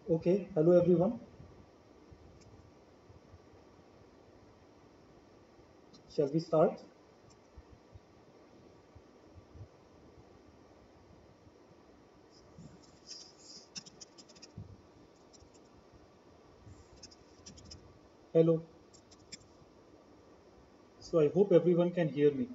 Okay, hello everyone. Shall we start? Hello. So I hope everyone can hear me.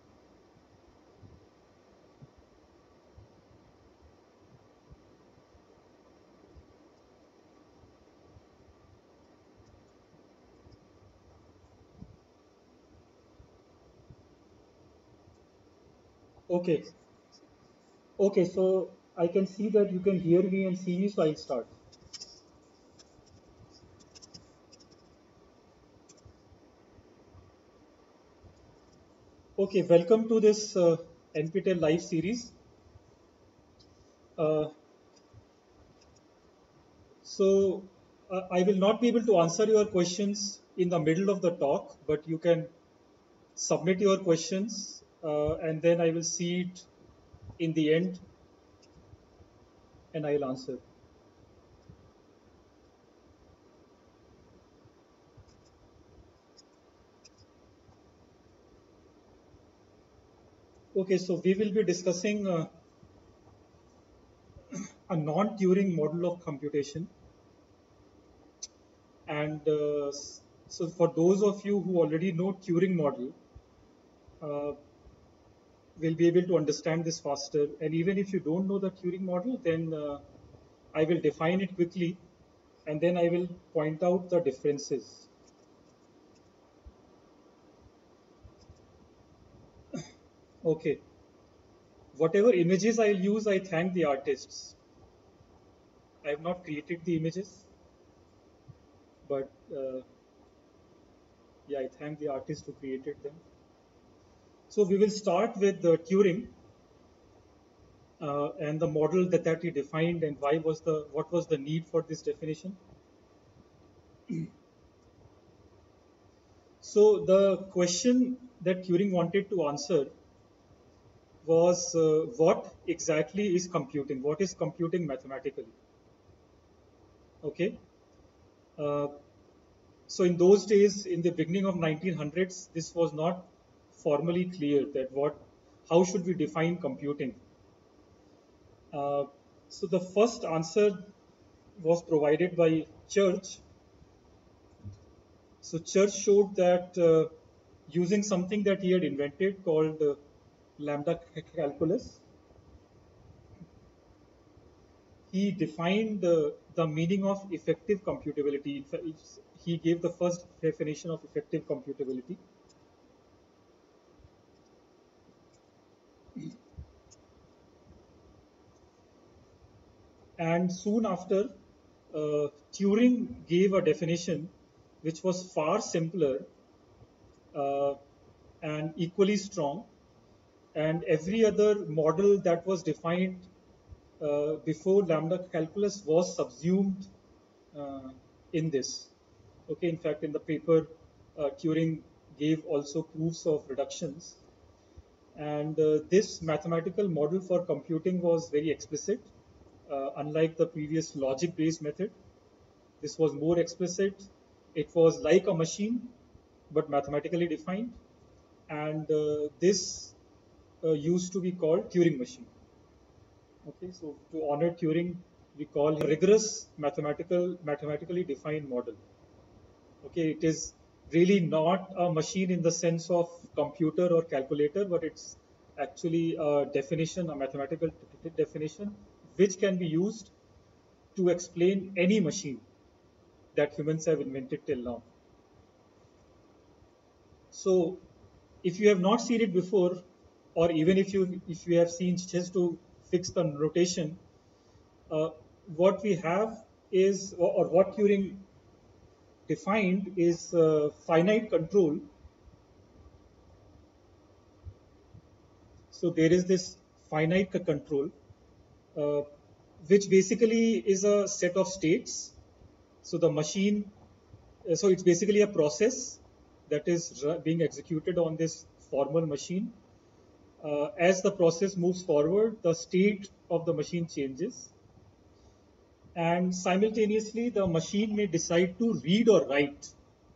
Okay. Okay, so I can see that you can hear me and see me, so I'll start. Okay, welcome to this NPTEL live series. Uh, so I will not be able to answer your questions in the middle of the talk, but you can submit your questions and then I will see it in the end and I'll answer. Okay, so we will be discussing a non-Turing model of computation. And so for those of you who already know Turing model, uh, will be able to understand this faster. And even if you don't know the Turing model, then I will define it quickly and then I will point out the differences. Okay, whatever images I'll use, I thank the artists. I have not created the images, but yeah, I thank the artists who created them. So we will start with the Turing and the model that he defined and what was the need for this definition. So the question that Turing wanted to answer was what exactly is computing? What is computing mathematically? Okay. Uh, so in those days, in the beginning of 1900s, this was not formally clear that how should we define computing? Uh, so the first answer was provided by Church. So Church showed that using something that he had invented called lambda calculus, he defined the meaning of effective computability. In fact, he gave the first definition of effective computability. And soon after, Turing gave a definition which was far simpler uh, and equally strong. And every other model that was defined before lambda calculus was subsumed uh, in this. Okay, in fact, in the paper, Turing gave also proofs of reductions. And this mathematical model for computing was very explicit, unlike the previous logic based method. This was more explicit. It was like a machine, but mathematically defined. And this used to be called Turing machine. Okay, so to honor Turing, we call him a rigorous mathematically defined model. Okay, it is really not a machine in the sense of computer or calculator, but it's actually a definition, a mathematical definition, which can be used to explain any machine that humans have invented till now. So, if you have not seen it before, or even if you have seen just to fix the notation, uh, what we have is, or what Turing defined is finite control. So there is this finite control, uh, which basically is a set of states. So the machine, so it's basically a process that is being executed on this formal machine. As the process moves forward, the state of the machine changes. and simultaneously the machine may decide to read or write.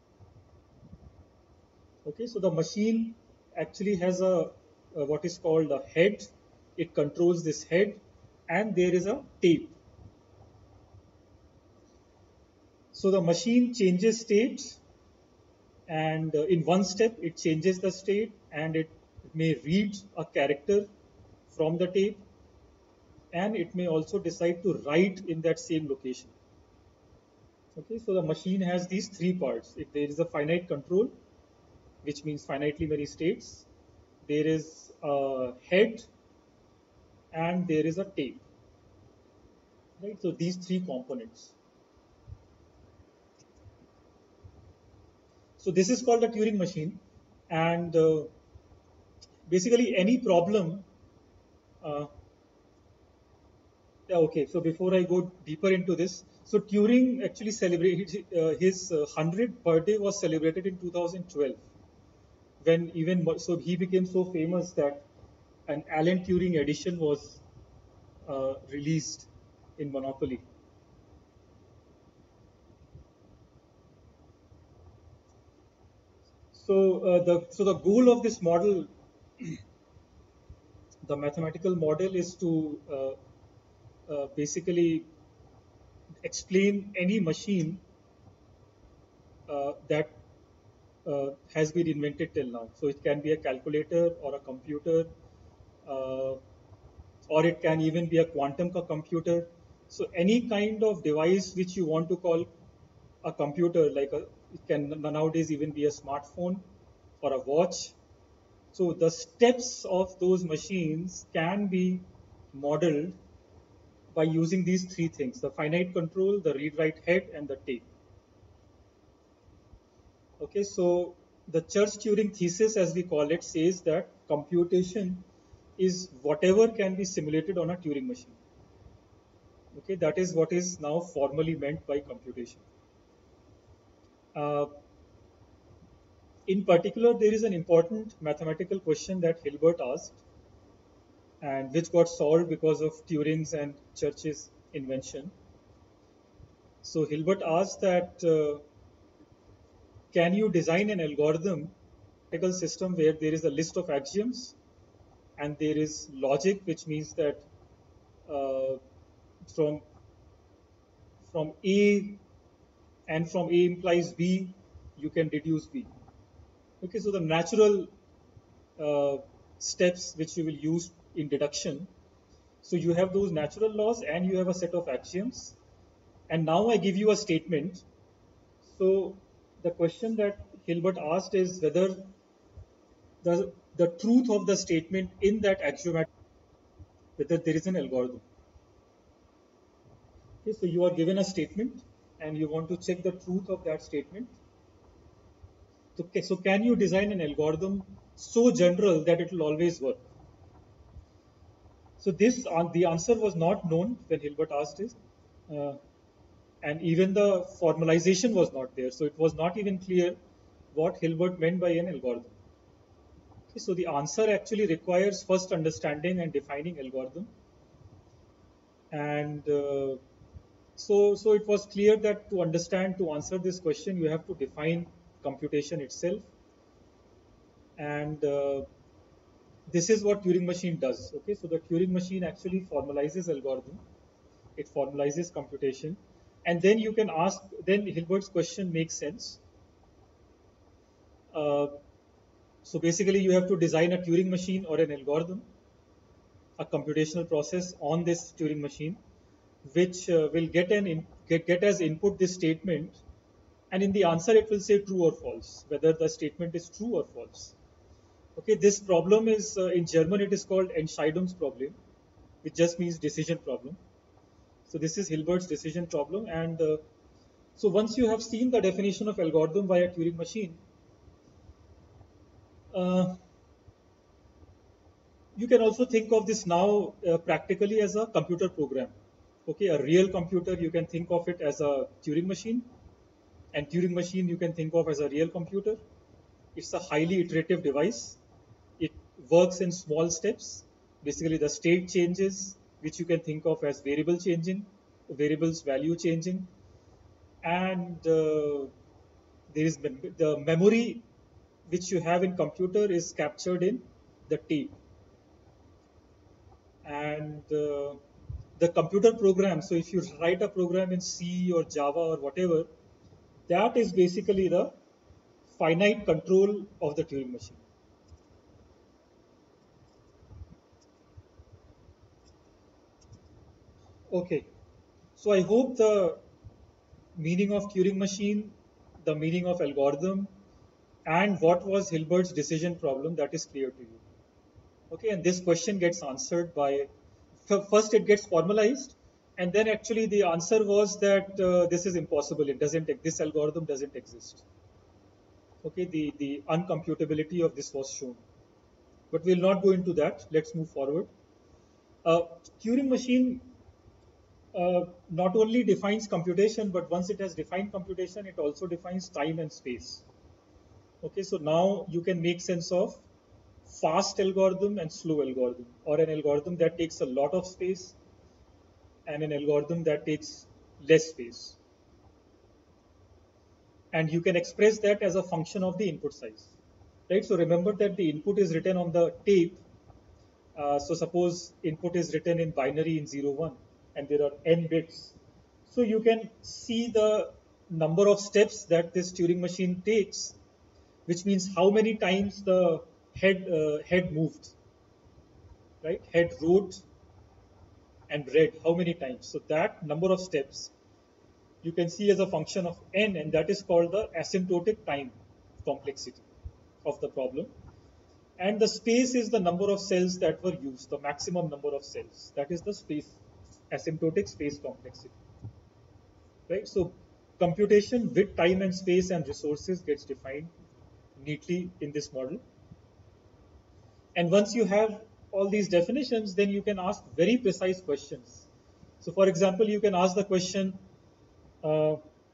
Okay, so the machine actually has a what is called a head. It controls this head, and there is a tape. So the machine changes states, and in one step it changes the state, and it may read a character from the tape, and it may also decide to write in that same location. Okay, so the machine has these three parts. If there is a finite control, which means finitely many states, there is a head, and there is a tape. Right? So these three components. So this is called a Turing machine, and basically any problem. Uh, yeah, okay, so before I go deeper into this, so Turing actually celebrated his 100th birthday was celebrated in 2012, when so he became so famous that an Alan Turing edition was released in Monopoly. So the goal of this model, the mathematical model, is to basically explain any machine that has been invented till now. So it can be a calculator or a computer, uh, or it can even be a quantum computer. So any kind of device which you want to call a computer, it can nowadays even be a smartphone or a watch. So the steps of those machines can be modeled by using these three things: the finite control, the read-write head, and the tape. Okay, so the Church-Turing thesis, as we call it, says that computation is whatever can be simulated on a Turing machine. Okay, that is what is now formally meant by computation. Uh, in particular, there is an important mathematical question that Hilbert asked, and which got solved because of Turing's and Church's invention. So Hilbert asked that can you design an algorithm, system where there is a list of axioms and there is logic, which means that uh, from from A and from A implies B, you can deduce B. Okay, so the natural uh, steps which you will use in deduction. So you have those natural laws and you have a set of axioms. And now I give you a statement. So the question that Hilbert asked is whether the truth of the statement in that axiomatic, whether there is an algorithm. Okay, so you are given a statement and you want to check the truth of that statement. So can you design an algorithm so general that it will always work? So the answer was not known when Hilbert asked this, uh, and even the formalization was not there. So it was not even clear what Hilbert meant by an algorithm. Okay, so the answer actually requires first understanding and defining algorithm, and so it was clear that to answer this question, you have to define computation itself, and this is what Turing machine does. Okay, so the Turing machine actually formalizes algorithm, it formalizes computation, and then you can ask. Then Hilbert's question makes sense. Uh, so basically, you have to design a Turing machine or an algorithm, a computational process on this Turing machine, which will get as input this statement, and in the answer it will say true or false, whether the statement is true or false. Okay, this problem is in German it is called Entscheidungsproblem, which just means decision problem. So this is Hilbert's decision problem, and so once you have seen the definition of algorithm by a Turing machine, uh, you can also think of this now practically as a computer program. Okay, a real computer, you can think of it as a Turing machine, and Turing machine you can think of as a real computer. It's a highly iterative device. It works in small steps. Basically, the state changes, which you can think of as variable changing, variables value changing, and there is the memory which you have in computer is captured in the tape, and the computer program. So if you write a program in C or Java or whatever, that is basically the finite control of the Turing machine. Okay, so I hope the meaning of Turing machine, the meaning of algorithm, and what was Hilbert's decision problem, that is clear to you. Okay, and this question gets answered by, first it gets formalized, and then actually the answer was that this is impossible. It doesn't. This algorithm doesn't exist. Okay, the uncomputability of this was shown, but we'll not go into that. Let's move forward. Uh, Turing machine not only defines computation, but once it has defined computation, it also defines time and space. Okay, so now you can make sense of fast algorithm and slow algorithm, or an algorithm that takes a lot of space and an algorithm that takes less space. And you can express that as a function of the input size, right? So remember that the input is written on the tape. So suppose input is written in binary in 0, 1, and there are n bits. So you can see the number of steps that this Turing machine takes, which means how many times the head moved, right? Head wrote and read how many times. So that number of steps you can see as a function of n, and that is called the asymptotic time complexity of the problem. And the space is the number of cells that were used, the maximum number of cells. That is the space, asymptotic space complexity. Right? So computation with time and space and resources gets defined neatly in this model. And once you have all these definitions, then you can ask very precise questions. So for example, you can ask the question, uh,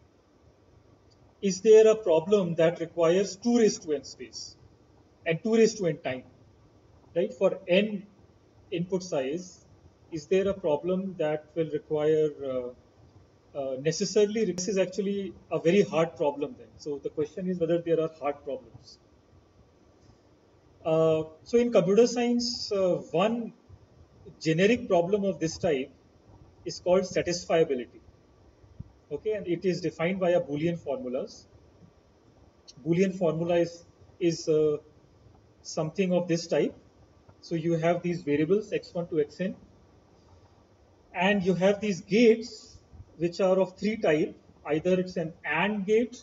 is there a problem that requires 2 raised to n space and 2 raised to n time? Right? For n input size, is there a problem that will require necessarily, this is actually a very hard problem then. So the question is whether there are hard problems. So in computer science, one generic problem of this type is called satisfiability. Okay, and it is defined via Boolean formulas. Boolean formula is something of this type. So you have these variables x1 to xn, and you have these gates which are of 3 type. Either it's an AND gate,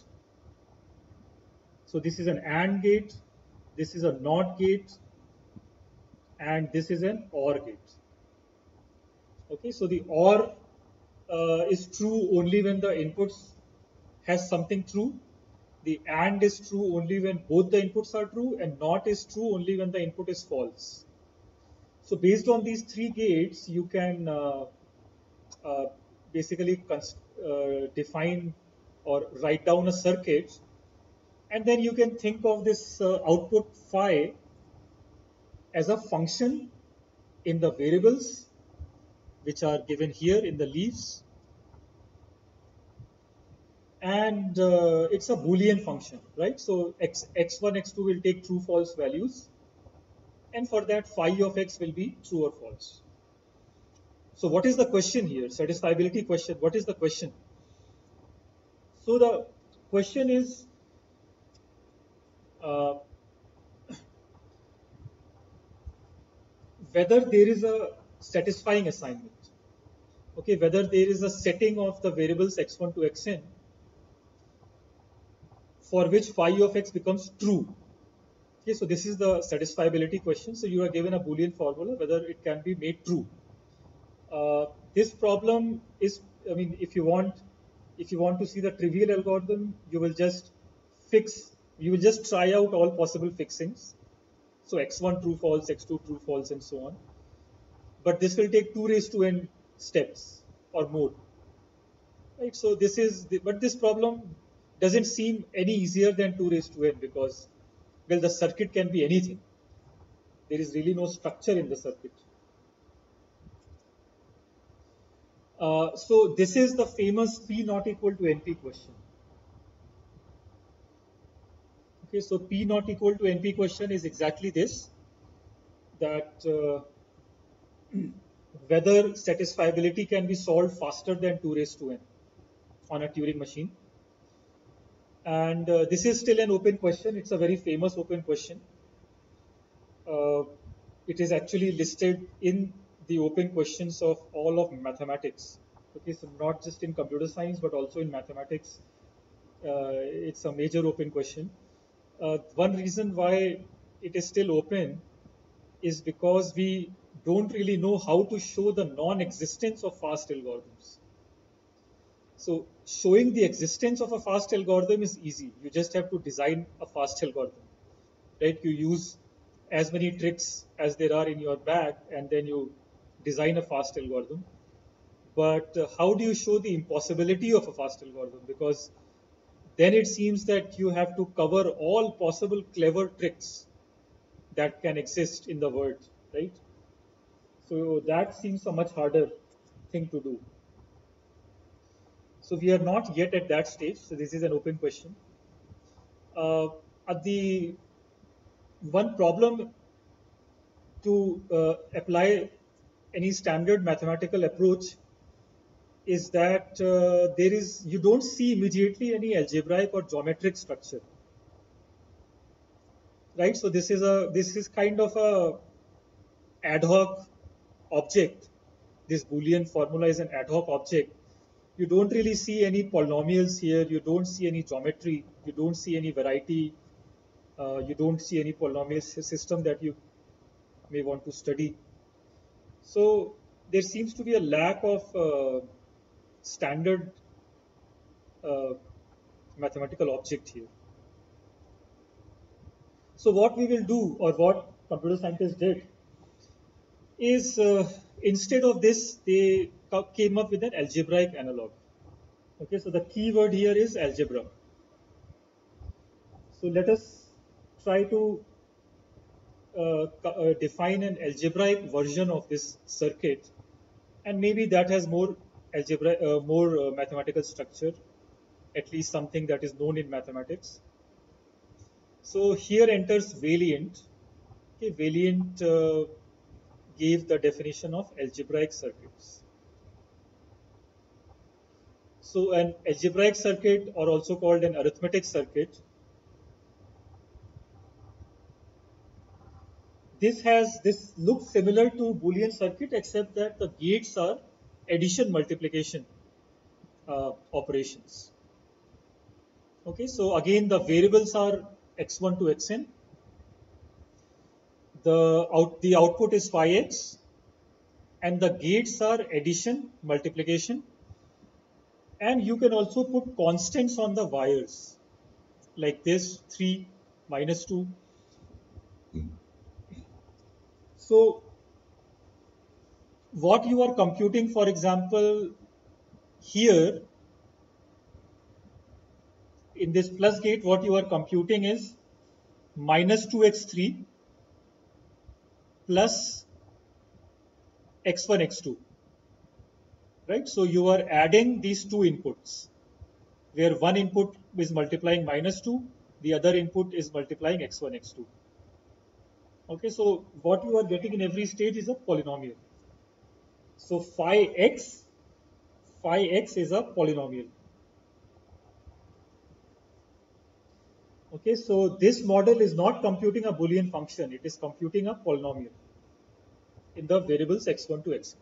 so this is an AND gate, this is a NOT gate, and this is an OR gate. Okay, so the OR is true only when the inputs has something true. The AND is true only when both the inputs are true, and NOT is true only when the input is false. So based on these 3 gates, you can uh, basically define or write down a circuit, and then you can think of this output phi as a function in the variables which are given here in the leaves, and it's a Boolean function, right? So x1, x2 will take true, false values, and for that phi of x will be true or false. So what is the question here? Satisfiability question. What is the question? So the question is, uh, whether there is a satisfying assignment. Okay, whether there is a setting of the variables x1 to xn for which phi of x becomes true. Okay, so this is the satisfiability question. So you are given a Boolean formula whether it can be made true. This problem is, I mean, if you want to see the trivial algorithm, you will just try out all possible fixings. So x1 true false, x2 true false, and so on. But this will take 2 raised to n steps or more. Right? So but this problem doesn't seem any easier than 2 raised to n, because, well, the circuit can be anything. There is really no structure in the circuit. So this is the famous P not equal to NP question. Okay, so P not equal to NP question is exactly this, that whether satisfiability can be solved faster than 2 raised to n on a Turing machine. And this is still an open question. It's a very famous open question. Uh, it is actually listed in the open questions of all of mathematics. Okay, so not just in computer science, but also in mathematics. It's a major open question. One reason why it is still open is because we don't really know how to show the non-existence of fast algorithms. So showing the existence of a fast algorithm is easy. You just have to design a fast algorithm, right? You use as many tricks as there are in your bag, and then you design a fast algorithm. But how do you show the impossibility of a fast algorithm? Because then it seems that you have to cover all possible clever tricks that can exist in the world, right? So that seems a much harder thing to do. So we are not yet at that stage. So this is an open question. Uh, at the one problem to apply any standard mathematical approach is that you don't see immediately any algebraic or geometric structure, right? So this is kind of a ad hoc object. This Boolean formula is an ad hoc object. You don't really see any polynomials here. You don't see any geometry. You don't see any variety. You don't see any polynomial system that you may want to study. So there seems to be a lack of standard uh, mathematical object here. So what we will do, or what computer scientists did, is instead of this, they came up with an algebraic analog. Okay, so the key word here is algebra. So let us try to define an algebraic version of this circuit, and maybe that has more mathematical structure, at least something that is known in mathematics. So here enters Valiant. Okay, Valiant gave the definition of algebraic circuits. So an algebraic circuit, or also called an arithmetic circuit, this looks similar to Boolean circuit, except that the gates are addition multiplication operations. Okay, so again the variables are x1 to xn. The output is phi x, and the gates are addition multiplication, and you can also put constants on the wires like this 3 minus 2. So what you are computing, for example, here in this plus gate, what you are computing is minus 2x3 plus x1 x2, right? So you are adding these two inputs, where one input is multiplying minus 2, the other input is multiplying x1 x2. Okay, so what you are getting in every stage is a polynomial. So phi x is a polynomial. Okay, so this model is not computing a Boolean function, it is computing a polynomial in the variables x1 to xn.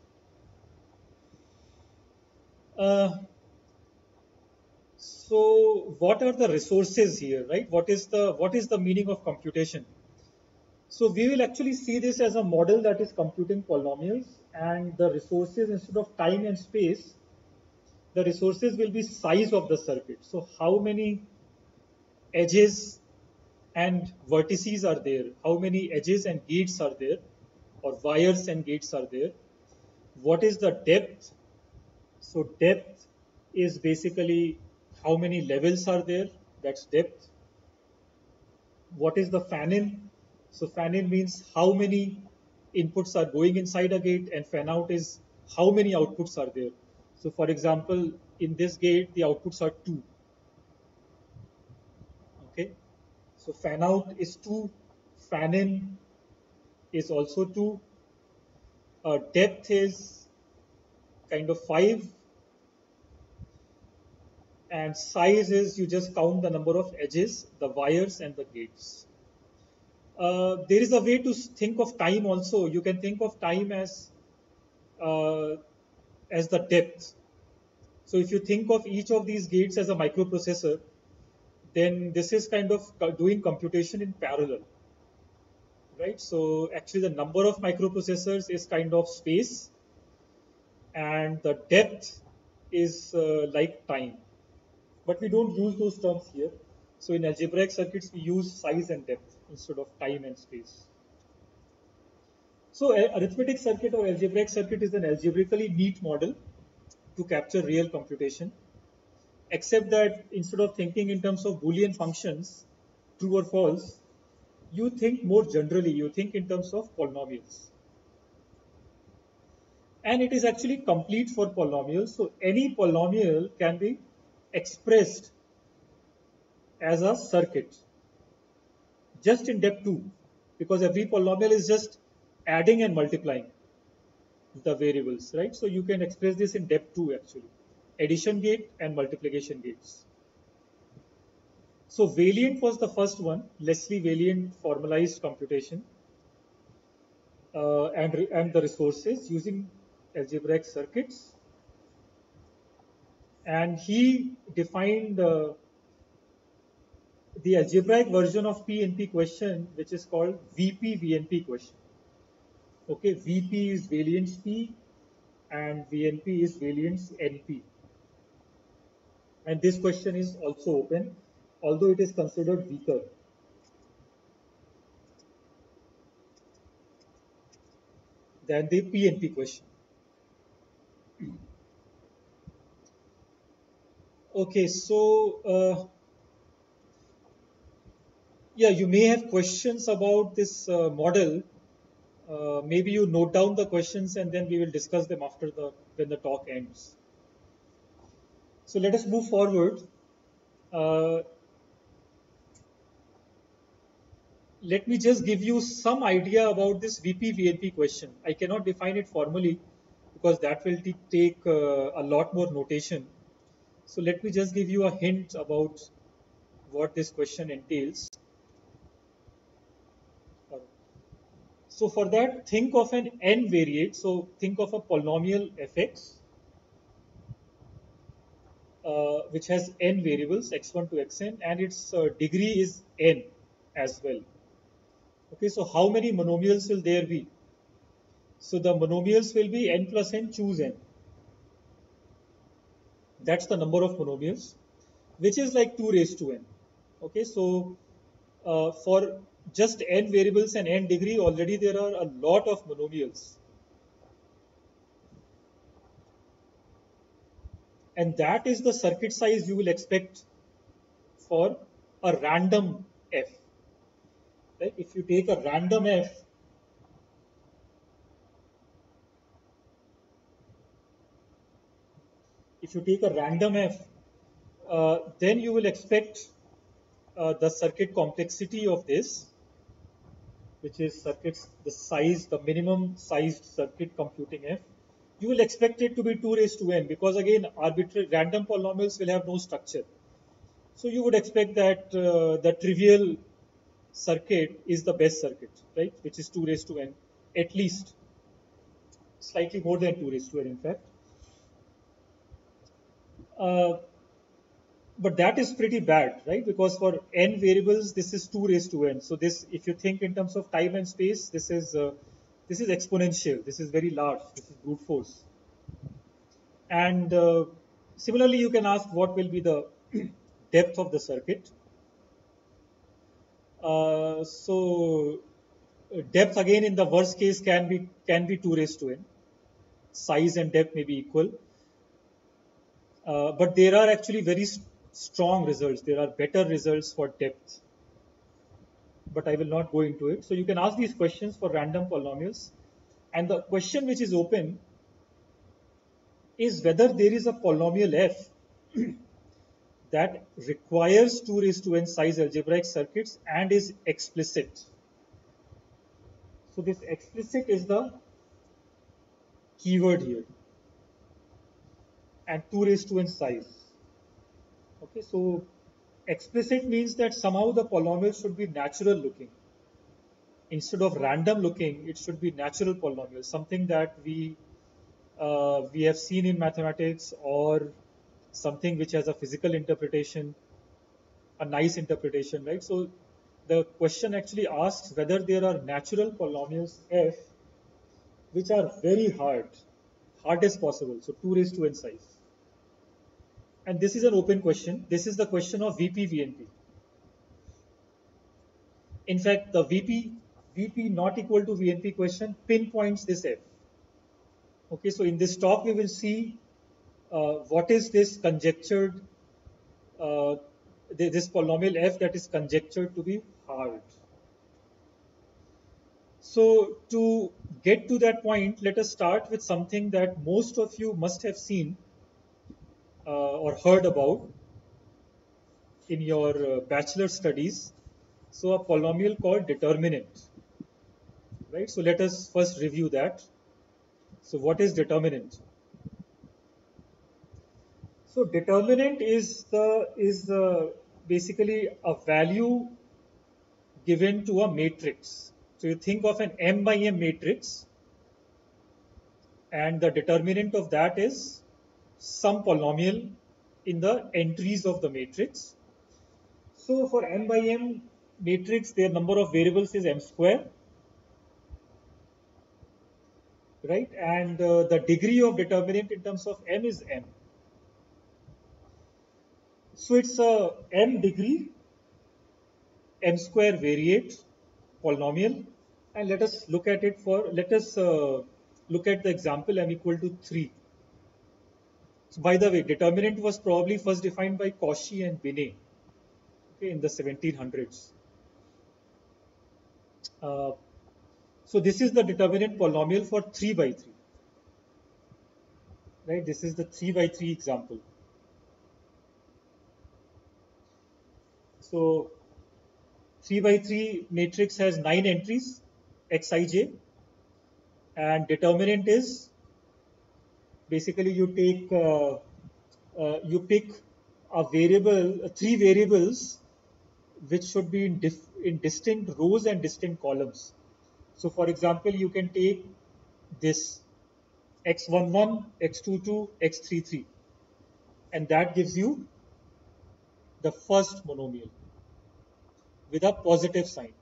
So what are the resources here, right? What is the meaning of computation? So we will actually see this as a model that is computing polynomials, and the resources, instead of time and space, the resources will be size of the circuit. So how many edges and vertices are there? How many edges and gates are there? Or wires and gates are there? What is the depth? So depth is basically how many levels are there? That's depth. What is the fan-in? So fan-in means how many inputs are going inside a gate, and fan-out is how many outputs are there. So for example, in this gate, the outputs are 2. Okay. So fan out is 2, fan in is also 2, depth is kind of 5, and size is you just count the number of edges, the wires, and the gates. There is a way to think of time also. You can think of time uh, as the depth. So if you think of each of these gates as a microprocessor, then this is kind of doing computation in parallel, right? So actually the number of microprocessors is kind of space, and the depth is like time. But we don't use those terms here. So in algebraic circuits, we use size and depth instead of time and space. So arithmetic circuit or algebraic circuit is an algebraically neat model to capture real computation, except that instead of thinking in terms of Boolean functions, true or false, you think more generally, you think in terms of polynomials. And it is actually complete for polynomials. So any polynomial can be expressed as a circuit just in depth 2, because every polynomial is just adding and multiplying the variables, right? So you can express this in depth 2 actually, addition gate and multiplication gates. So Valiant was the first one. Leslie Valiant formalized computation and the resources using algebraic circuits, and he defined the algebraic version of PNP question, which is called VP-VNP question. Okay, VP is Valiant's P and VNP is Valiant's NP. And this question is also open, although it is considered weaker than the PNP question. Okay, so yeah, you may have questions about this model. Maybe you note down the questions and then we will discuss them after when the talk ends. So let us move forward. Uh, Let me just give you some idea about this VP-VNP question. I cannot define it formally because that will take a lot more notation. So let me just give you a hint about what this question entails. So for that, think of an n variate. So think of a polynomial fx, which has n variables, x1 to xn, and its degree is n as well. Okay, so how many monomials will there be? So the monomials will be n plus n, choose n. That's the number of monomials, which is like 2 raised to n. Okay, so for just n variables and n degree, already there are a lot of monomials. And that is the circuit size you will expect for a random f. Right? If you take a random f, then you will expect the circuit complexity of this, which is circuits, the size, the minimum sized circuit computing f. You will expect it to be 2 raised to n because again, arbitrary random polynomials will have no structure. So you would expect that the trivial circuit is the best circuit, right? Which is 2 raised to n, at least slightly more than 2 raised to n, in fact. Uh, but that is pretty bad, right? Because for n variables, this is 2 raised to n. So this, if you think in terms of time and space, this is exponential. This is very large. This is brute force. And similarly, you can ask what will be the depth of the circuit. So depth again in the worst case can be 2 raised to n. Size and depth may be equal. But there are actually very strong results. There are better results for depth. But I will not go into it. So you can ask these questions for random polynomials. And the question which is open is whether there is a polynomial f that requires 2 raised to n size algebraic circuits and is explicit. So this explicit is the keyword here, and 2 raised to n size. Okay, so explicit means that somehow the polynomial should be natural looking. Instead of random looking, it should be natural polynomial, something that we have seen in mathematics, or something which has a physical interpretation, a nice interpretation, right? So the question actually asks whether there are natural polynomials f which are very hardest possible, so 2 raised to n size. And this is an open question. This is the question of VP VNP. In fact, the VP not equal to VNP question pinpoints this f. Okay, so in this talk we will see what is this conjectured, this polynomial f that is conjectured to be hard. So to get to that point, let us start with something that most of you must have seen or heard about in your bachelor studies. So a polynomial called determinant, right? So let us first review that. So what is determinant? So determinant is basically a value given to a matrix. So you think of an m by m matrix, and the determinant of that is some polynomial in the entries of the matrix. So for m by m matrix, their number of variables is m square, right? And the degree of determinant in terms of m is m. So it's a m degree, m square variate polynomial, and let us look at it look at the example m equal to 3. So by the way, determinant was probably first defined by Cauchy and Binet, okay, in the 1700s. So this is the determinant polynomial for 3 by 3. Right, this is the 3 by 3 example. So 3 by 3 matrix has 9 entries, xij, and determinant is basically you pick a variable, 3 variables which should be in distinct rows and distinct columns. So for example, you can take this x11, x22, x33, and that gives you the first monomial with a positive sign.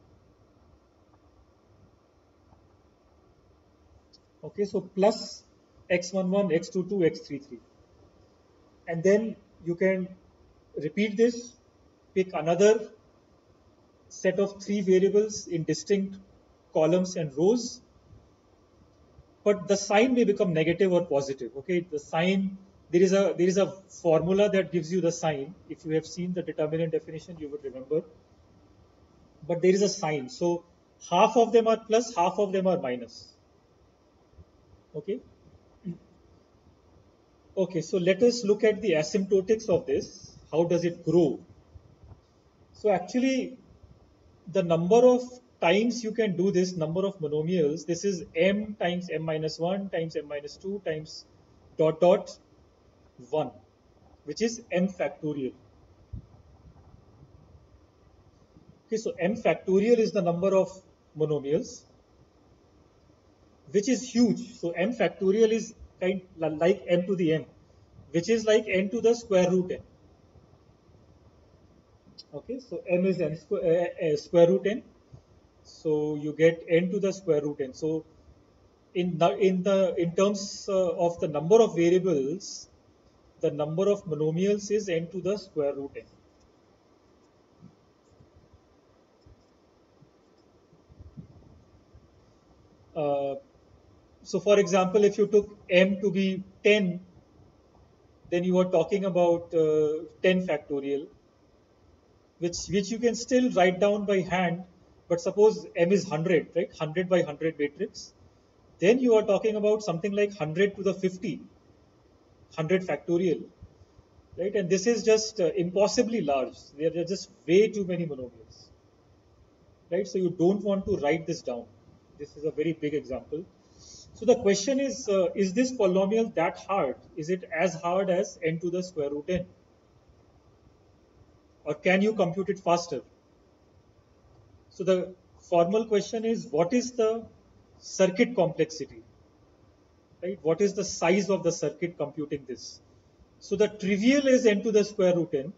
Okay, so plus x11, x22, x33. And then you can repeat this, pick another set of 3 variables in distinct columns and rows, but the sign may become negative or positive. Okay, the sign, there is a formula that gives you the sign. If you have seen the determinant definition, you would remember. But there is a sign. So half of them are plus, half of them are minus. Okay. Okay, so let us look at the asymptotics of this. How does it grow? So actually, the number of times you can do this, number of monomials, this is m times m minus 1 times m minus 2 times dot dot 1, which is m factorial. Okay, so m factorial is the number of monomials, which is huge. So m factorial is kind like m to the m, which is like n to the square root n. Okay, so m is n square root n. So you get n to the square root n. So in terms of the number of variables, the number of monomials is n to the square root n. So for example, if you took m to be 10, then you are talking about 10 factorial, which you can still write down by hand. But suppose m is 100, right? 100 by 100 matrix. Then you are talking about something like 100 to the 50. 100 factorial, right? And this is just impossibly large. There are just way too many monomials, right? So you don't want to write this down. This is a very big example. So the question is this polynomial that hard? Is it as hard as n to the square root n? Or can you compute it faster? So the formal question is, what is the circuit complexity? Right? What is the size of the circuit computing this? So the trivial is n to the square root n.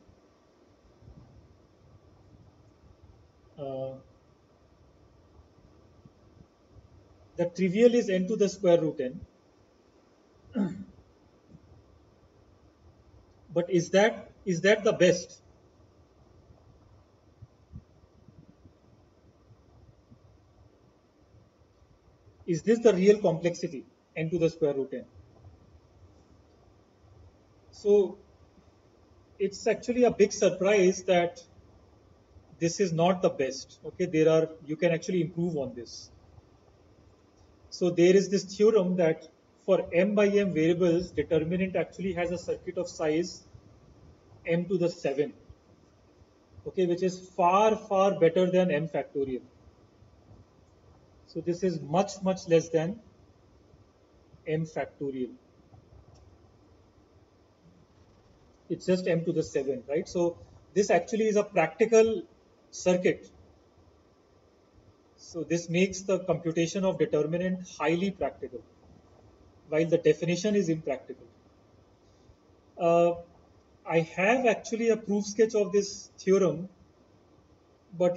Uh, the trivial is n to the square root n. But is that the best? Is this the real complexity, n to the square root n? So it's actually a big surprise that this is not the best. Okay, you can actually improve on this. So there is this theorem that for m by m variables, determinant actually has a circuit of size m to the 7. Okay, which is far, far better than m factorial. So this is much, much less than m factorial. It's just m to the 7, right? So this actually is a practical circuit. So this makes the computation of determinant highly practical, while the definition is impractical. Uh, I have actually a proof sketch of this theorem, but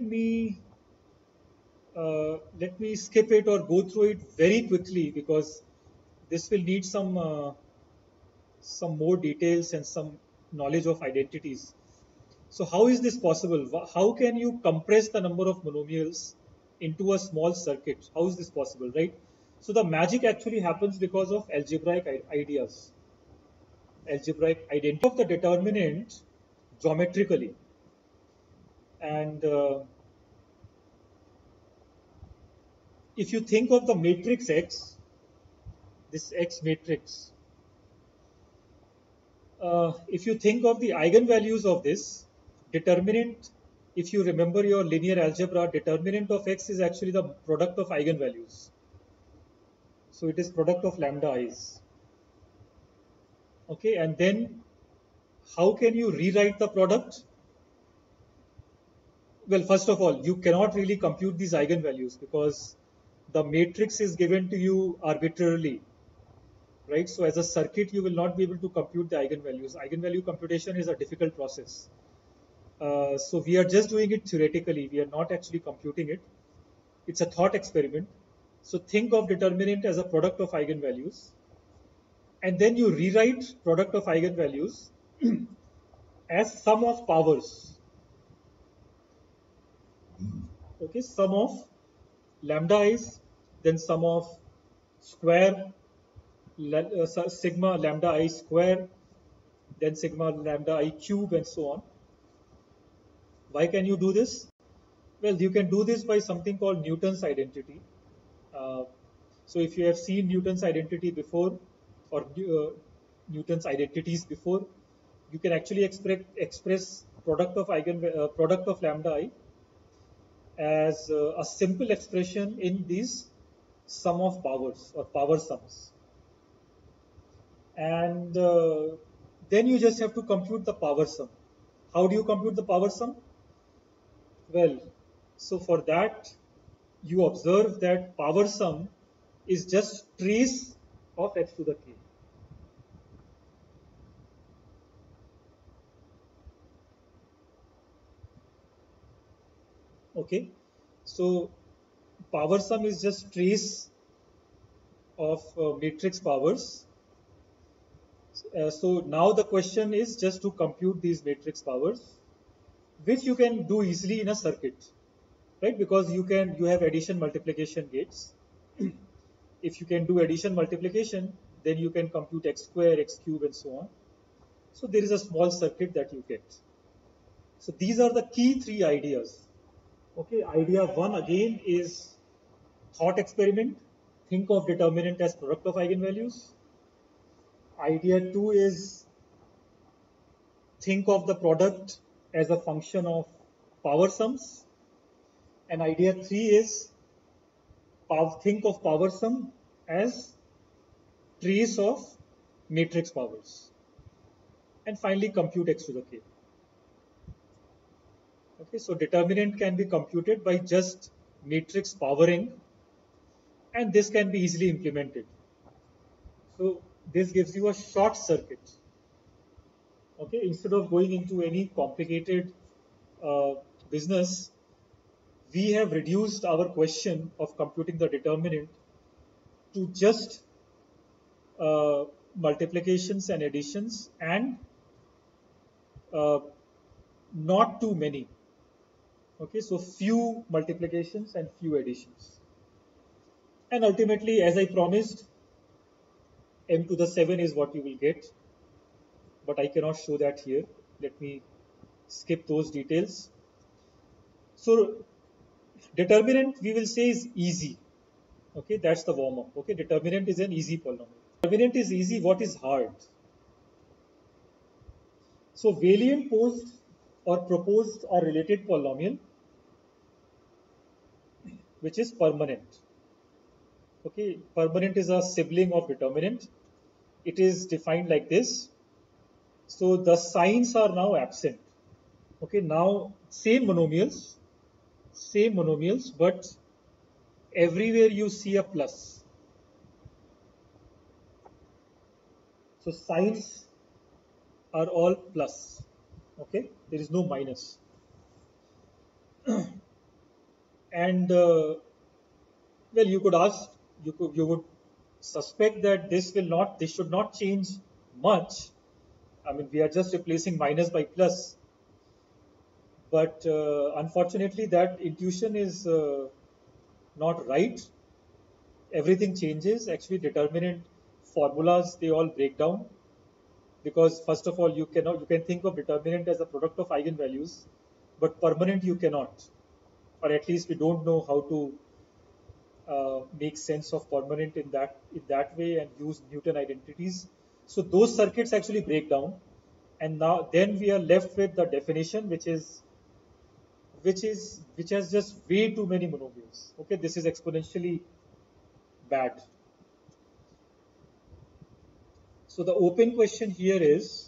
let me skip it or go through it very quickly because this will need some more details and some knowledge of identities. So how is this possible? How can you compress the number of monomials into a small circuit? How is this possible, right? So the magic actually happens because of algebraic ideas, algebraic identity of the determinant geometrically. And if you think of the matrix X, this X matrix, if you think of the eigenvalues of this determinant, if you remember your linear algebra, determinant of X is actually the product of eigenvalues. So it is product of lambda i's. Okay, and then how can you rewrite the product? Well, first of all, you cannot really compute these eigenvalues because the matrix is given to you arbitrarily, right? So as a circuit, you will not be able to compute the eigenvalues. Eigenvalue computation is a difficult process. So we are just doing it theoretically. We are not actually computing it. It's a thought experiment. So think of determinant as a product of eigenvalues. And then you rewrite product of eigenvalues as sum of powers. Okay, sum of lambda i's, then sum of square sigma lambda I square, then sigma lambda I cube, and so on. Why can you do this? Well, you can do this by something called Newton's identity. Uh, so if you have seen Newton's identity before, or Newton's identities before, you can actually express product of lambda I as a simple expression in these sum of powers or power sums. And then you just have to compute the power sum. How do you compute the power sum? Well, so for that, you observe that power sum is just trace of x to the k. Okay, so power sum is just trace of matrix powers. So now the question is just to compute these matrix powers, which you can do easily in a circuit, right? Because you have addition multiplication gates. If you can do addition multiplication, then you can compute x square, x cube, and so on. So there is a small circuit that you get. So these are the key three ideas. Okay, idea one again is thought experiment. Think of determinant as product of eigenvalues. Idea 2 is think of the product as a function of power sums. And idea 3 is think of power sum as trace of matrix powers. And finally, compute x to the k. Okay, so determinant can be computed by just matrix powering, and this can be easily implemented. So this gives you a short circuit. Okay, instead of going into any complicated business, we have reduced our question of computing the determinant to just multiplications and additions and uh, not too many. Okay, so few multiplications and few additions. And ultimately, as I promised, m to the 7 is what you will get, but I cannot show that here. Let me skip those details. So determinant we will say is easy. Okay, that's the warm up. Okay, determinant is an easy polynomial. Determinant is easy. What is hard? So Welian posed or proposed a related polynomial which is permanent. Okay, permanent is a sibling of determinant. It is defined like this. So the signs are now absent. Okay, now same monomials, but everywhere you see a plus. So signs are all plus. Okay, there is no minus. And well, you could ask, you would suspect that this should not change much. I mean, we are just replacing minus by plus. But unfortunately, that intuition is not right. Everything changes. Actually, determinant formulas, they all break down, because first of all, you can think of determinant as a product of eigenvalues, but permanent you cannot, or at least we don't know how to make sense of permanent in that way and use Newton identities. So those circuits actually break down, and now then we are left with the definition, which has just way too many monomials. Okay, this is exponentially bad. So the open question here is,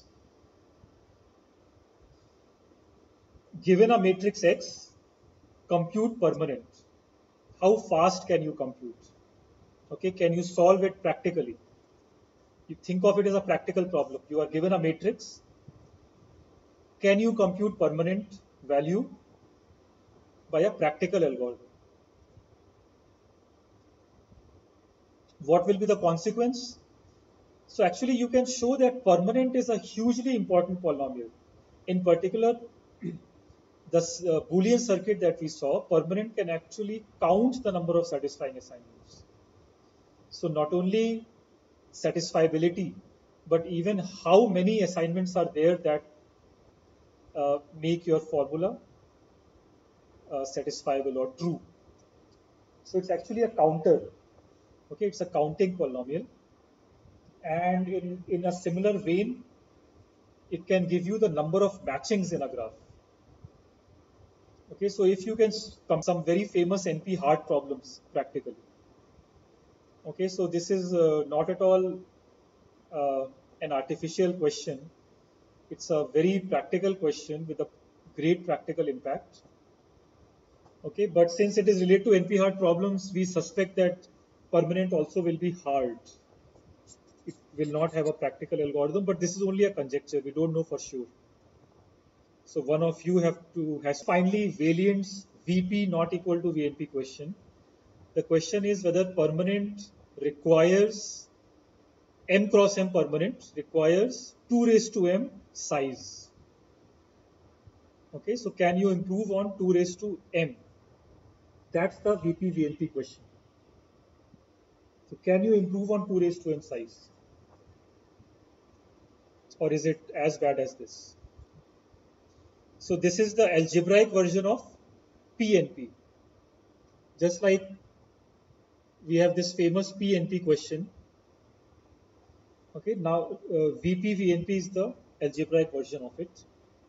given a matrix X, compute permanent. How fast can you compute? Okay, can you solve it practically? You think of it as a practical problem. You are given a matrix. Can you compute permanent value by a practical algorithm? What will be the consequence? So actually you can show that permanent is a hugely important polynomial. In particular, the Boolean circuit that we saw, permanent can actually count the number of satisfying assignments. So not only satisfiability, but even how many assignments are there that make your formula satisfiable or true. So it's actually a counter. Okay, it's a counting polynomial. And in a similar vein, it can give you the number of matchings in a graph. Okay, so if you can come some very famous NP-hard problems practically. Okay, so this is not at all an artificial question. It's a very practical question with a great practical impact. Okay, but since it is related to NP-hard problems, we suspect that permanent also will be hard. It will not have a practical algorithm, but this is only a conjecture. We don't know for sure. So one of you has finally Welian's VP not equal to VNP question. The question is whether permanent requires m cross m permanent requires 2 raised to m size. Okay, so can you improve on 2 raised to m? That's the VP VNP question. So can you improve on 2 raised to m size? Or is it as bad as this? So this is the algebraic version of PNP. Just like we have this famous PNP question. Okay, now VP-VNP is the algebraic version of it.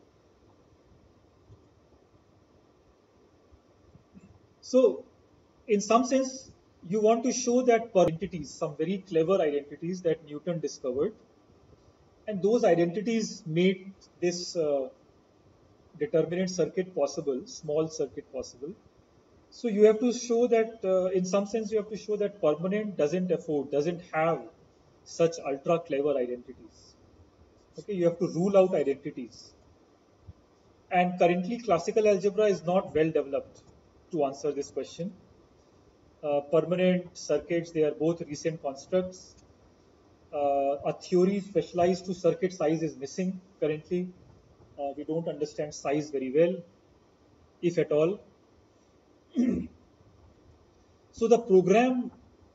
So, in some sense, you want to show that per identities, some very clever identities that Newton discovered, and those identities made this determinate circuit possible, small circuit possible. So you have to show that, in some sense, you have to show that permanent doesn't have such ultra clever identities. Okay, you have to rule out identities. And currently, classical algebra is not well developed to answer this question. Permanent circuits, they are both recent constructs. A theory specialized to circuit size is missing currently. We don't understand size very well, if at all. So the program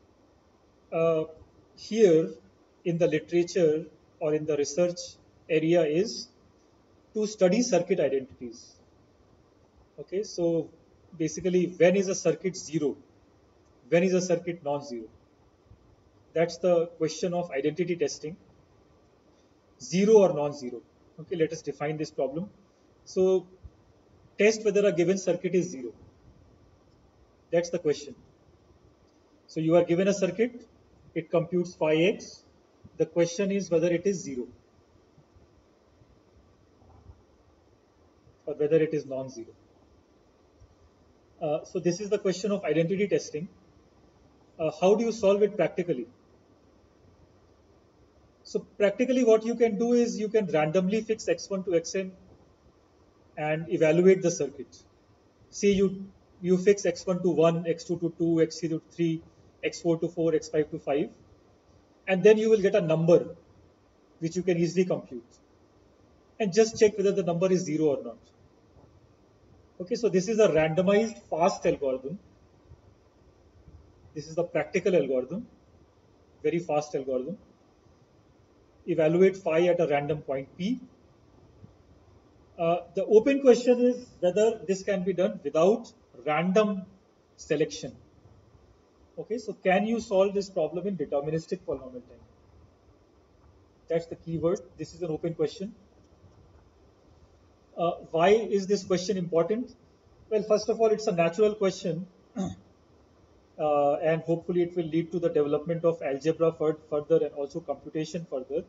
here in the literature or in the research area is to study circuit identities. Okay, so basically, when is a circuit zero? When is a circuit non-zero? That's the question of identity testing, zero or non-zero. Okay, let us define this problem. So test whether a given circuit is zero. That's the question. So you are given a circuit, it computes phi x. The question is whether it is zero or whether it is non-zero. So this is the question of identity testing. How do you solve it practically? So practically what you can do is you can randomly fix x1 to xn and evaluate the circuit. Say you fix x1 to 1, x2 to 2, x3 to 3, x4 to 4, x5 to 5, and then you will get a number which you can easily compute. And just check whether the number is zero or not. Okay, so this is a randomized fast algorithm. This is the practical algorithm, very fast algorithm. Evaluate phi at a random point p. The open question is whether this can be done without random selection. Okay, so can you solve this problem in deterministic polynomial time? That's the key word. This is an open question. Why is this question important? Well, first of all, it's a natural question, and hopefully it will lead to the development of algebra further and also computation further.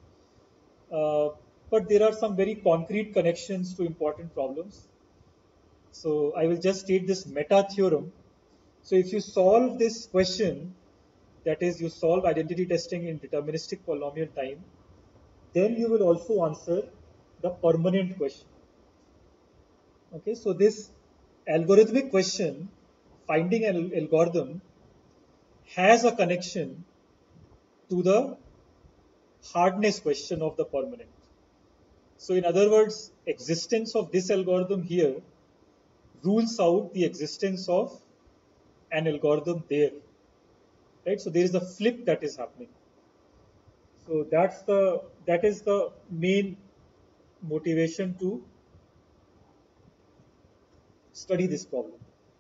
But there are some very concrete connections to important problems. So I will just state this meta theorem. So if you solve this question, that is, you solve identity testing in deterministic polynomial time, then you will also answer the permanent question. Okay, so this algorithmic question, finding an algorithm, has a connection to the hardness question of the permanent. So in other words, existence of this algorithm here rules out the existence of an algorithm there. Right? So there is a flip that is happening. So that is the main motivation to study this problem.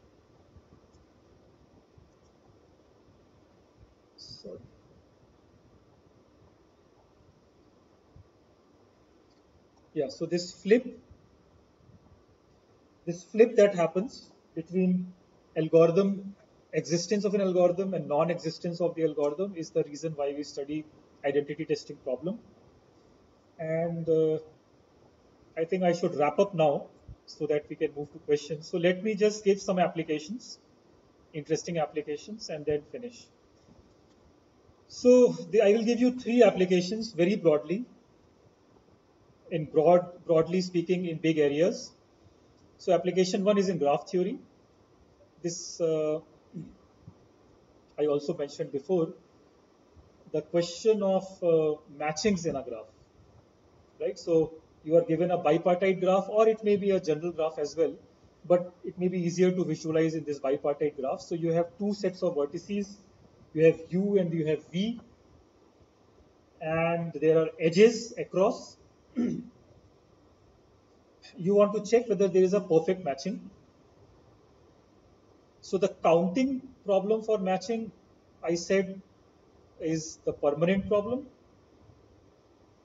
Sorry. Yeah, so this flip that happens between algorithm existence of an algorithm and non-existence of the algorithm is the reason why we study identity testing problem. And I think I should wrap up now so that we can move to questions. So let me just give some applications, interesting applications, and then finish. So I will give you three applications very broadly, broadly speaking, in big areas. So application one is in graph theory. This I also mentioned before. The question of matchings in a graph, right? So you are given a bipartite graph, or it may be a general graph as well, but it may be easier to visualize in this bipartite graph. So you have two sets of vertices. You have U and you have V, and there are edges across. You want to check whether there is a perfect matching. So the counting problem for matching, I said, is the permanent problem.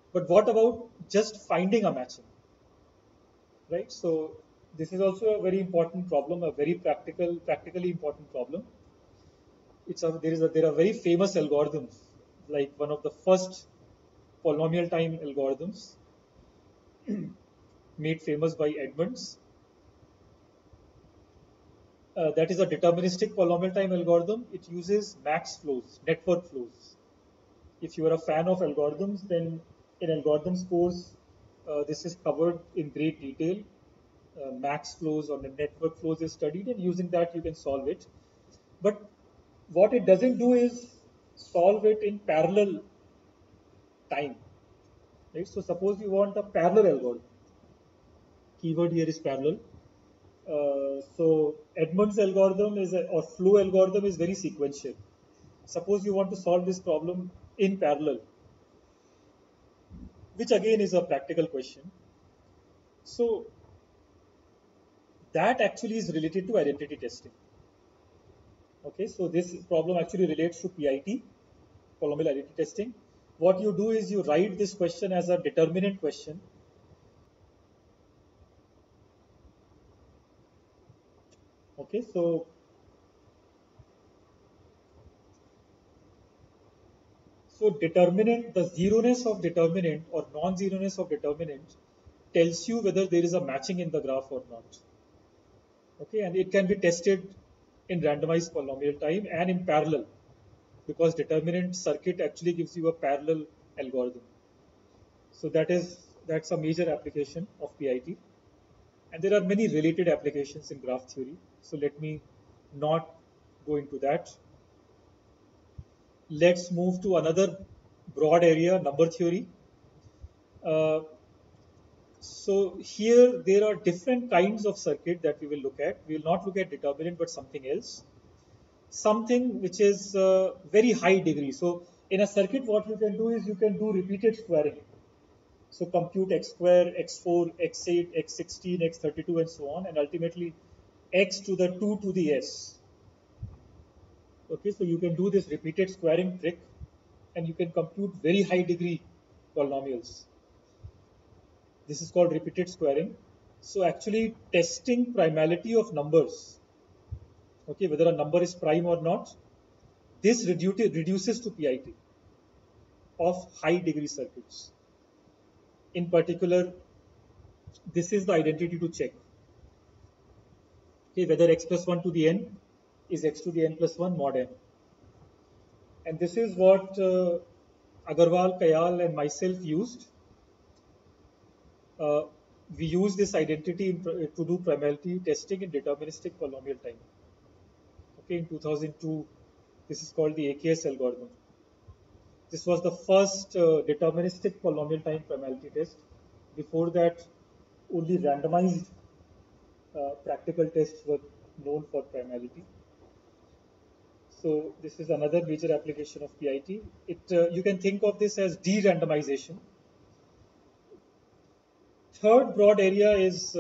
But what about just finding a matching, right? So this is also a very important problem, a very practically important problem. There are very famous algorithms, like one of the first polynomial time algorithms made famous by Edmonds. That is a deterministic polynomial time algorithm. It uses max flows, network flows. If you are a fan of algorithms, then in algorithms course, this is covered in great detail. Max flows or the network flows is studied, and using that you can solve it. But what it doesn't do is solve it in parallel time. Right? So suppose you want a parallel algorithm. Keyword here is parallel. So Edmonds algorithm or flow algorithm is very sequential. Suppose you want to solve this problem in parallel, which again is a practical question. So that actually is related to identity testing. Okay, so this problem actually relates to PIT, polynomial identity testing. What you do is you write this question as a determinant question. Okay, so determinant, the zeroness of determinant or non-zeroness of determinant tells you whether there is a matching in the graph or not. Okay, and it can be tested in randomized polynomial time and in parallel, because determinant circuit actually gives you a parallel algorithm. So that's a major application of PIT, and there are many related applications in graph theory. So let me not go into that. Let's move to another broad area, number theory. Uh, so here there are different kinds of circuit that we will look at. We will not look at determinant, but something else, something which is very high degree. So in a circuit, what you can do is you can do repeated squaring. So compute x square, x4, x8, x16, x32, and so on, and ultimately x to the 2 to the s. Okay, so you can do this repeated squaring trick, and you can compute very high degree polynomials. This is called repeated squaring. So actually testing primality of numbers, okay, whether a number is prime or not, this reduces to PIT of high degree circuits. In particular, this is the identity to check. Okay, whether x plus 1 to the n is x to the n plus 1 mod n. And this is what Agarwal, Kayal, and myself used. We use this identity to do primality testing in deterministic polynomial time. Okay, in 2002, this is called the AKS algorithm. This was the first deterministic polynomial time primality test. Before that, only randomized practical tests were known for primality. So this is another major application of PIT. You can think of this as de-randomization. Third broad area is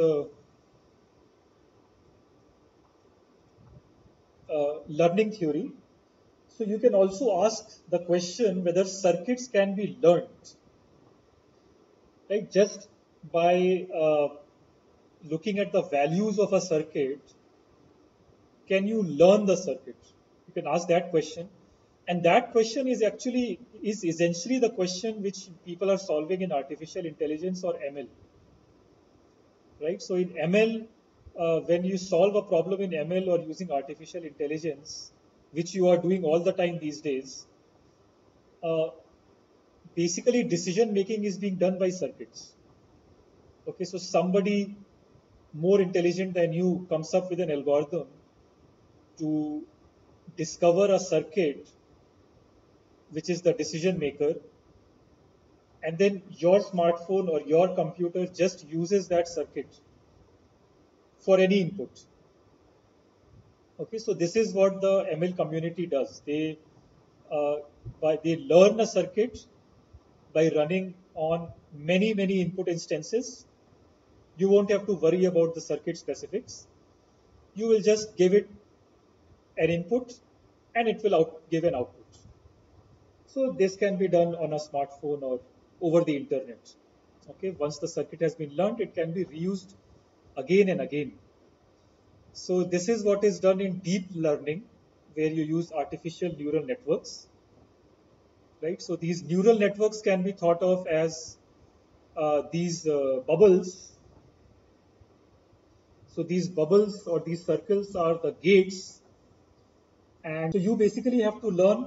learning theory. So you can also ask the question whether circuits can be learned, right? Just by looking at the values of a circuit, can you learn the circuit? You can ask that question, and that question is essentially the question which people are solving in artificial intelligence or ML, right? So in ML, when you solve a problem in ML or using artificial intelligence, which you are doing all the time these days, uh, basically decision making is being done by circuits. Okay, so somebody more intelligent than you comes up with an algorithm to discover a circuit which is the decision maker, and then your smartphone or your computer just uses that circuit for any input. Okay, so this is what the ML community does. Uh, they learn a circuit by running on many input instances. You won't have to worry about the circuit specifics. You will just give it an input, and it will give an output. So this can be done on a smartphone or over the internet. Okay, once the circuit has been learned, it can be reused again and again. So this is what is done in deep learning, where you use artificial neural networks, right? So these neural networks can be thought of as these bubbles. So these bubbles or these circles are the gates, and so you basically have to learn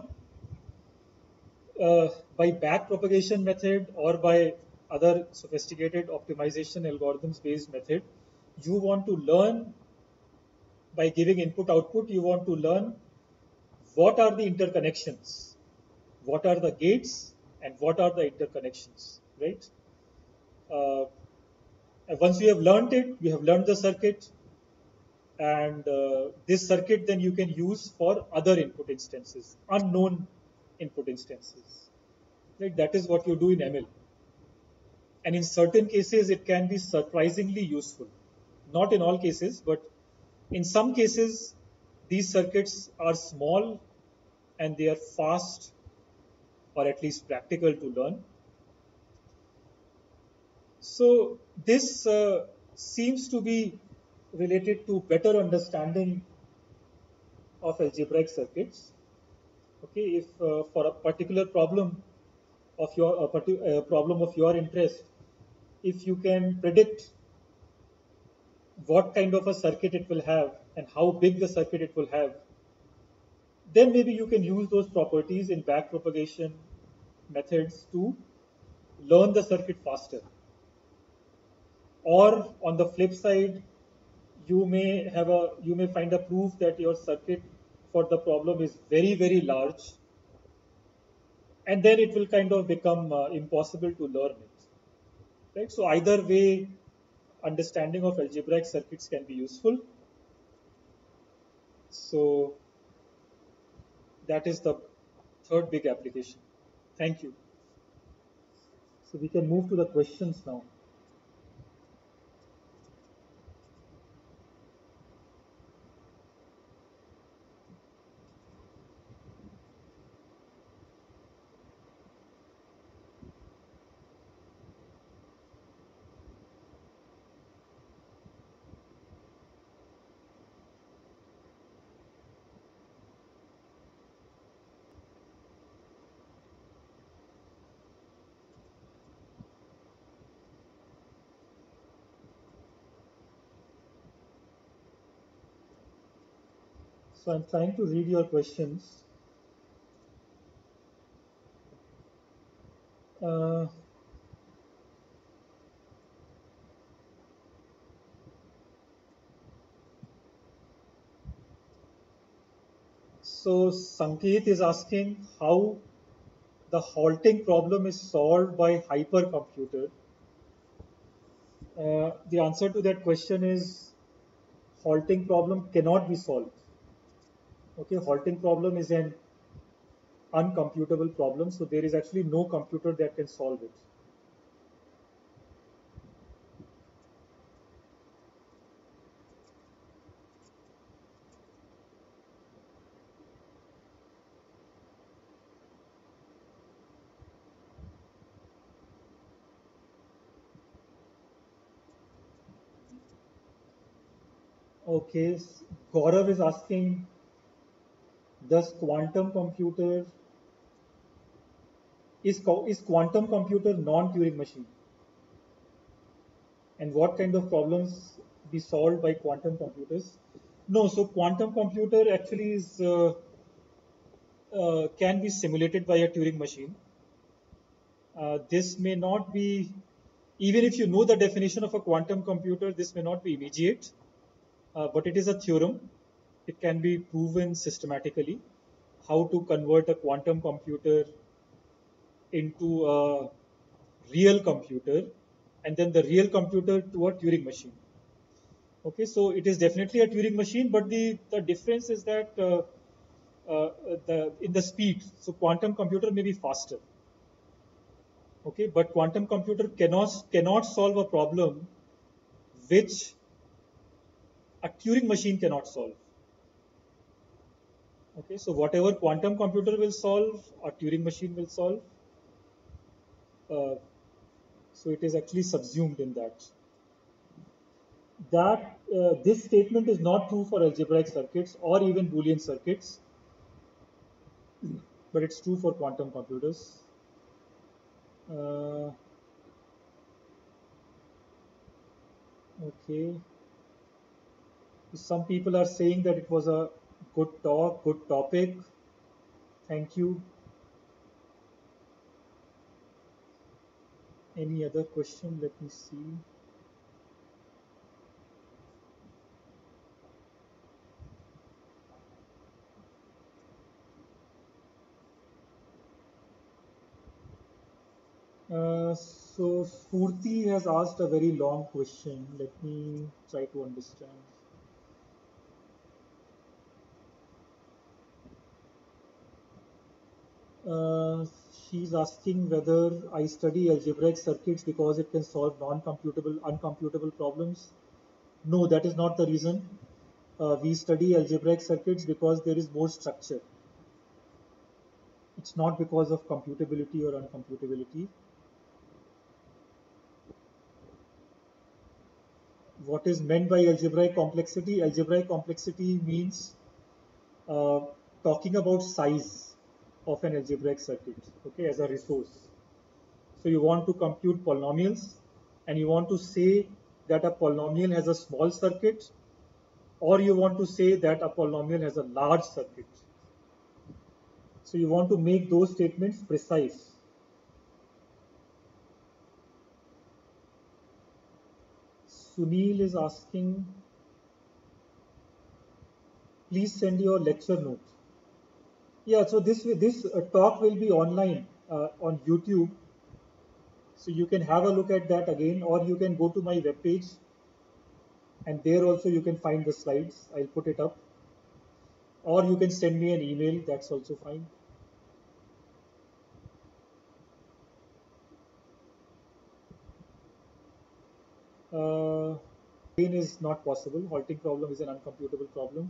by back propagation method or by other sophisticated optimization algorithms based method. You want to learn by giving input output. You want to learn what are the interconnections, what are the gates, and what are the interconnections, right? Uh, and once you have learned it, you have learned the circuit, and this circuit then you can use for other input instances, unknown input instances, right? That is what you do in ML. And in certain cases, it can be surprisingly useful. Not in all cases, but in some cases, these circuits are small and they are fast or at least practical to learn. So this seems to be related to better understanding of algebraic circuits. Okay, if for a particular problem of your problem of your interest, if you can predict what kind of a circuit it will have and how big the circuit it will have, then maybe you can use those properties in back propagation methods to learn the circuit faster. Or on the flip side, you may find a proof that your circuit for the problem is very large, and then it will kind of become impossible to learn it, right? So either way, understanding of algebraic circuits can be useful. So that is the third big application. Thank you. So we can move to the questions now. So I'm trying to read your questions. Uh, so Sanket is asking how the halting problem is solved by hypercomputer. The answer to that question is halting problem cannot be solved. Okay, halting problem is an uncomputable problem, so there is actually no computer that can solve it. Okay, Gaurav is asking, does quantum computer is quantum computer non-Turing machine? And what kind of problems be solved by quantum computers? No, so quantum computer actually is can be simulated by a Turing machine. This may not be, even if you know the definition of a quantum computer, this may not be immediate, but it is a theorem. It can be proven systematically how to convert a quantum computer into a real computer and then the real computer to a Turing machine. Okay, so it is definitely a Turing machine, but the difference is that in the speed. So quantum computer may be faster. Okay, but quantum computer cannot solve a problem which a Turing machine cannot solve. Okay, so whatever quantum computer will solve, a Turing machine will solve. Uh, so it is actually subsumed in that. This statement is not true for algebraic circuits or even Boolean circuits, but it's true for quantum computers. Uh, okay. Some people are saying that it was a good talk, good topic. Thank you. Any other question? Let me see. So Spurti has asked a very long question. Let me try to understand. Uh, she's asking whether I study algebraic circuits because it can solve non-computable, uncomputable problems. No, that is not the reason. We study algebraic circuits because there is more structure. It's not because of computability or uncomputability. What is meant by algebraic complexity? Algebraic complexity means uh, talking about size of an algebraic circuit, okay, as a resource. So you want to compute polynomials and you want to say that a polynomial has a small circuit, or you want to say that a polynomial has a large circuit. So you want to make those statements precise. Sunil is asking, please send your lecture note. Yeah, so this talk will be online on YouTube. So you can have a look at that again, or you can go to my webpage and there also you can find the slides. I'll put it up. Or you can send me an email, that's also fine. Again is not possible. Halting problem is an uncomputable problem.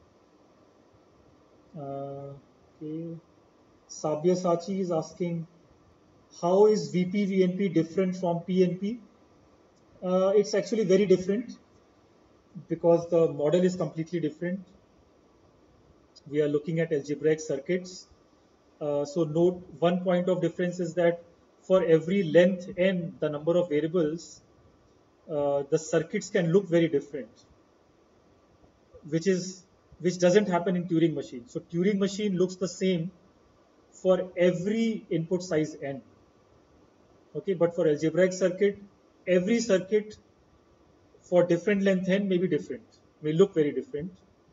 Okay. Sabyasachi is asking, how is VP-VNP different from PNP? It's actually very different because the model is completely different. We are looking at algebraic circuits. So note one point of difference is that for every length n, the number of variables, the circuits can look very different, which is which doesn't happen in Turing machine. So Turing machine looks the same for every input size n. Okay, but for algebraic circuit, every circuit for different length n may be different, may look very different.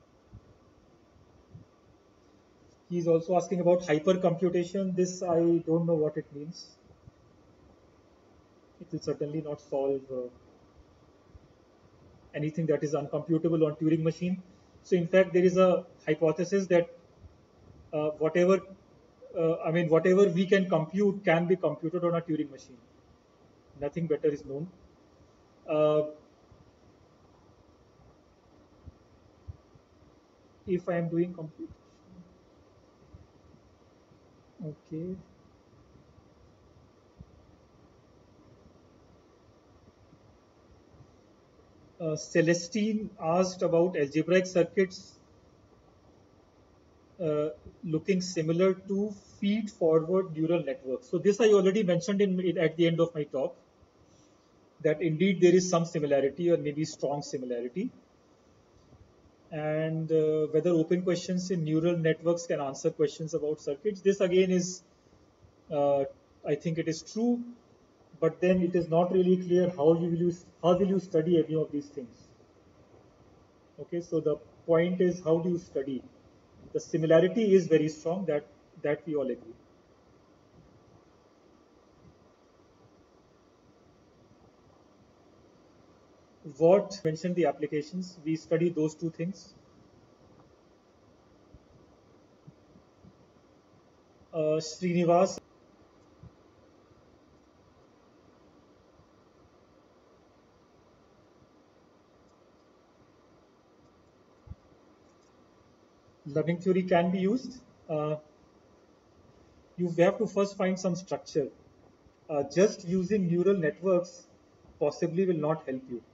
He's also asking about hypercomputation. This I don't know what it means. It will certainly not solve anything that is uncomputable on Turing machine. So in fact, there is a hypothesis that whatever whatever we can compute can be computed on a Turing machine. Nothing better is known. Uh, if I am doing computation, okay. Celestine asked about algebraic circuits uh, looking similar to feed-forward neural networks. So this I already mentioned at the end of my talk, that indeed there is some similarity or maybe strong similarity. And whether open questions in neural networks can answer questions about circuits. This again is, I think it is true, but then it is not really clear how will you study any of these things. Okay, so the point is, how do you study? The similarity is very strong, that we all agree. What mentioned the applications? We study those two things. Srinivas, learning theory can be used. Uh, you have to first find some structure. just using neural networks possibly will not help you.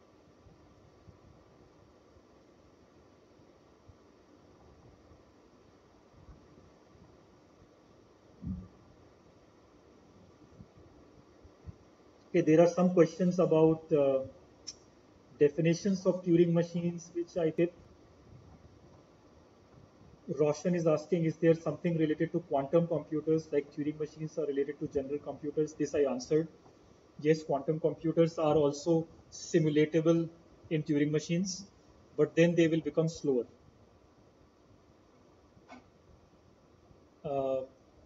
Okay, there are some questions about definitions of Turing machines, which I did. Roshan is asking, is there something related to quantum computers like Turing machines are related to general computers? This I answered. Yes, quantum computers are also simulatable in Turing machines, but then they will become slower. Uh,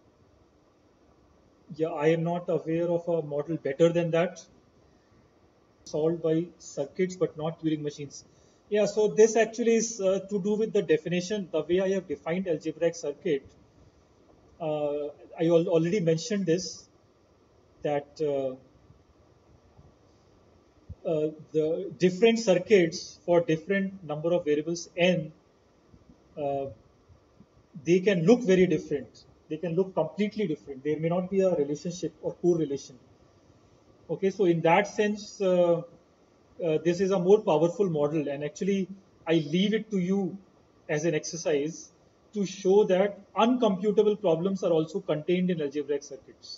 yeah, I am not aware of a model better than that, solved by circuits but not Turing machines. Yeah, so this actually is to do with the definition, the way I have defined algebraic circuit. Uh, I already mentioned this, that the different circuits for different number of variables n, uh, they can look very different. They can look completely different. There may not be a relationship or correlation. Okay, so in that sense, this is a more powerful model, and actually, I leave it to you as an exercise to show that uncomputable problems are also contained in algebraic circuits.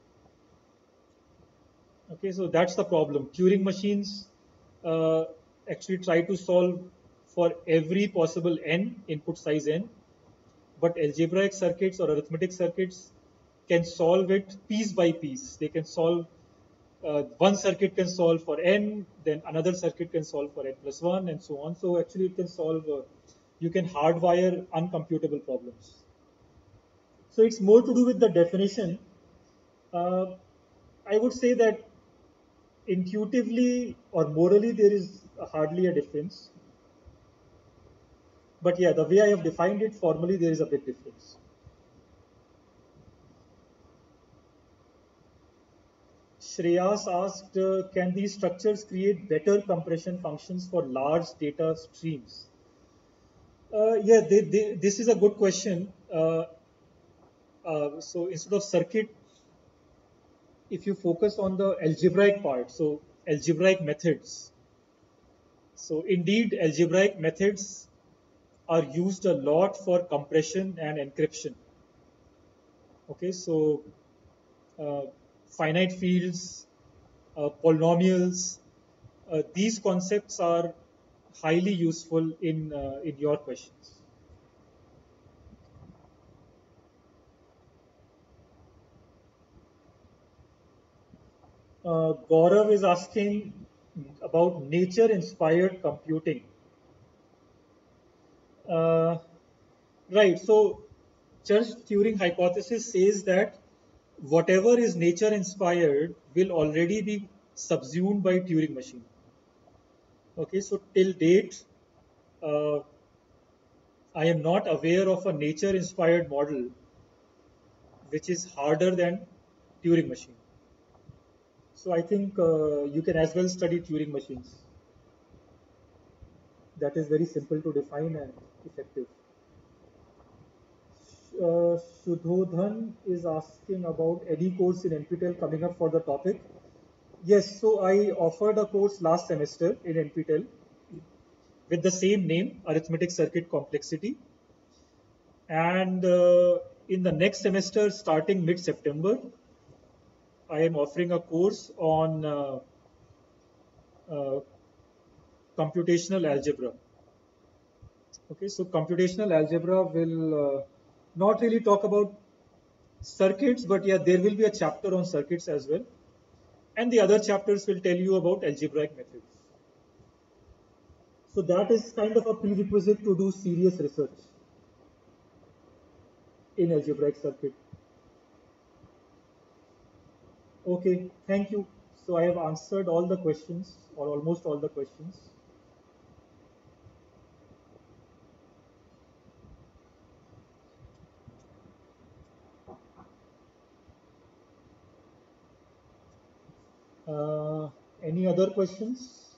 Okay, so that's the problem. Turing machines uh, actually try to solve for every possible n, input size n, but algebraic circuits or arithmetic circuits can solve it piece by piece. They can solve one circuit can solve for n, then another circuit can solve for n plus 1, and so on. So actually, it can solve, you can hardwire uncomputable problems. So it's more to do with the definition. Uh, I would say that intuitively or morally, there is hardly a difference. But yeah, the way I have defined it formally, there is a big difference. Shreyas asked, can these structures create better compression functions for large data streams? Yeah, this is a good question. So instead of circuit, if you focus on the algebraic part, so algebraic methods. So indeed, algebraic methods are used a lot for compression and encryption. Okay, so uh, finite fields, polynomials, these concepts are highly useful in your questions. Gaurav is asking about nature-inspired computing. Uh, right. So, Church-Turing hypothesis says that whatever is nature-inspired will already be subsumed by Turing machine. Okay. So, till date, uh, I am not aware of a nature-inspired model which is harder than Turing machine. So, I think you can as well study Turing machines. That is very simple to define and effective. Shudhodhan is asking about any course in NPTEL coming up for the topic. Yes, so I offered a course last semester in NPTEL with the same name, Arithmetic Circuit Complexity. And in the next semester, starting mid September, I am offering a course on uh, computational algebra. Okay, so computational algebra will not really talk about circuits, but yeah, there will be a chapter on circuits as well. And the other chapters will tell you about algebraic methods. So that is kind of a prerequisite to do serious research in algebraic circuit. Okay, thank you. So I have answered all the questions or almost all the questions. Uh, any other questions?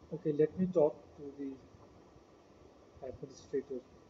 Okay, let me talk to the administrator.